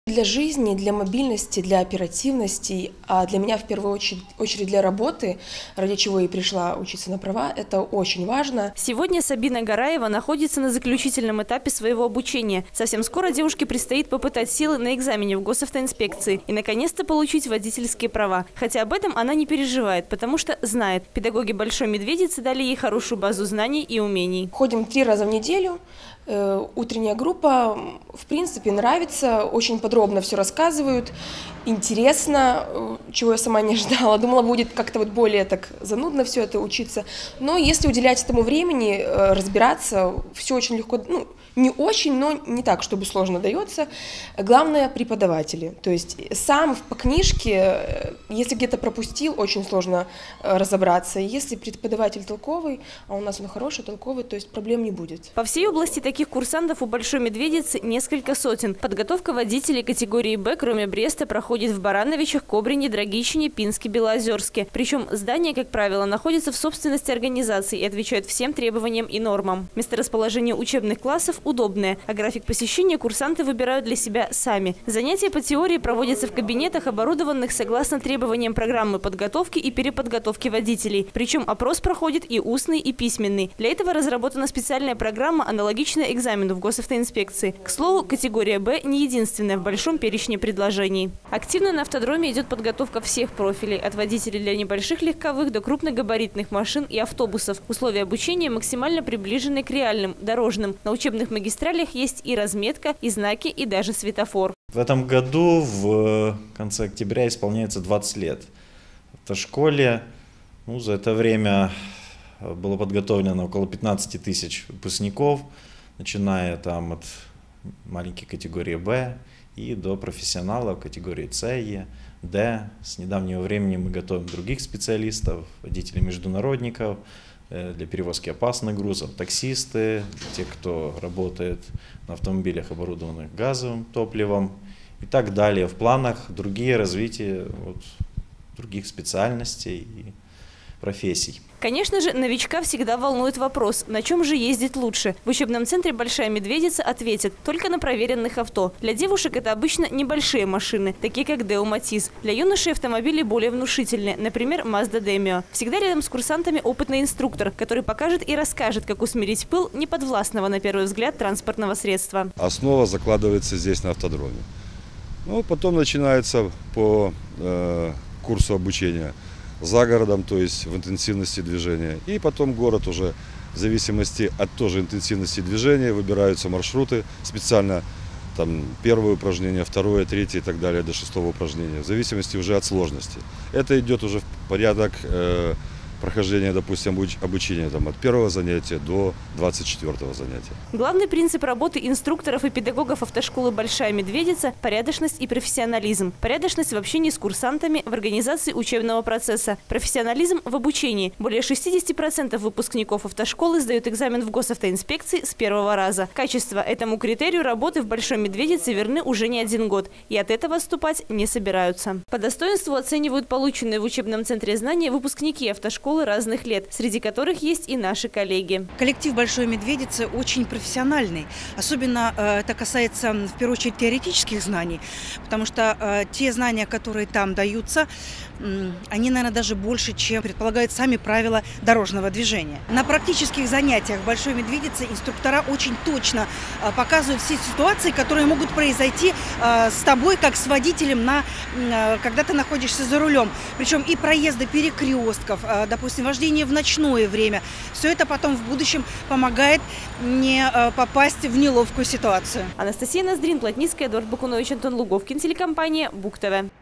Для жизни, для мобильности, для оперативности, а для меня в первую очередь для работы, ради чего и пришла учиться на права, это очень важно. Сегодня Сабина Гараева находится на заключительном этапе своего обучения. Совсем скоро девушке предстоит попытать силы на экзамене в госавтоинспекции и наконец-то получить водительские права. Хотя об этом она не переживает, потому что знает, педагоги Большой Медведицы дали ей хорошую базу знаний и умений. Ходим 3 раза в неделю. Утренняя группа, в принципе, нравится, очень подробно все рассказывают, интересно, чего я сама не ожидала. Думала, будет как-то вот более так занудно все это учиться. Но если уделять этому времени, разбираться, все очень легко, не очень, но не так, чтобы сложно дается. Главное – преподаватели. То есть сам по книжке, если где-то пропустил, очень сложно разобраться. Если преподаватель толковый, а у нас он хороший, толковый, то есть проблем не будет. По всей области таких курсантов у Большой Медведицы несколько сотен. Подготовка водителей категории «Б», кроме Бреста, проходит в Барановичах, Кобрине, Драгичине, Пинске, Белоозерске. Причем здания, как правило, находятся в собственности организаций и отвечают всем требованиям и нормам. Месторасположение учебных классов удобное, а график посещения курсанты выбирают для себя сами. Занятия по теории проводятся в кабинетах, оборудованных согласно требованиям программы подготовки и переподготовки водителей. Причем опрос проходит и устный, и письменный. Для этого разработана специальная программа, аналогичная экзамену в госавтоинспекции. К слову, категория «Б» не единственная в большом перечне предложений. Активно на автодроме идет подготовка всех профилей, от водителей для небольших легковых до крупногабаритных машин и автобусов. Условия обучения максимально приближены к реальным, дорожным. На учебных магистралях есть и разметка, и знаки, и даже светофор. В этом году в конце октября исполняется 20 лет. В школе за это время было подготовлено около 15 тысяч выпускников, начиная там от маленькой категории «Б» и до профессионалов категории «С», «Е», «Д». С недавнего времени мы готовим других специалистов, водителей-международников, для перевозки опасных грузов, таксисты, те, кто работает на автомобилях, оборудованных газовым топливом и так далее. В планах другие развития других специальностей и профессий. Конечно же, новичка всегда волнует вопрос, на чем же ездить лучше. В учебном центре «Большая Медведица» ответят только на проверенных авто. Для девушек это обычно небольшие машины, такие как Део Матис. Для юношей автомобили более внушительные, например, Mazda Demio. Всегда рядом с курсантами опытный инструктор, который покажет и расскажет, как усмирить пыл неподвластного на первый взгляд транспортного средства. Основа закладывается здесь на автодроме. Потом начинается по курсу обучения за городом, то есть в интенсивности движения. И потом город уже в зависимости от тоже интенсивности движения выбираются маршруты специально, там первое упражнение, второе, третье и так далее до 6-го упражнения, в зависимости уже от сложности. Это идет уже в порядок прохождения, допустим, обучения от 1-го занятия до 24-го занятия. Главный принцип работы инструкторов и педагогов автошколы «Большая Медведица» – порядочность и профессионализм. Порядочность в общении с курсантами, в организации учебного процесса. Профессионализм в обучении. Более 60% выпускников автошколы сдают экзамен в госавтоинспекции с первого раза. Качество этому критерию работы в «Большой Медведице» верны уже не 1 год. И от этого отступать не собираются. По достоинству оценивают полученные в учебном центре знания выпускники автошколы разных лет, среди которых есть и наши коллеги. Коллектив Большой Медведицы очень профессиональный. Особенно это касается, в первую очередь, теоретических знаний, потому что те знания, которые там даются, они, наверное, даже больше, чем предполагают сами правила дорожного движения. На практических занятиях Большой Медведицы инструктора очень точно показывают все ситуации, которые могут произойти с тобой, как с водителем, когда ты находишься за рулем. Причем и проезды перекрестков, допустим, вождение в ночное время. Все это потом в будущем помогает не попасть в неловкую ситуацию. Анастасия Ноздрин, Плотницкая, Эдуард Бакунович, Антон Луговкин, телекомпания БуК ТВ.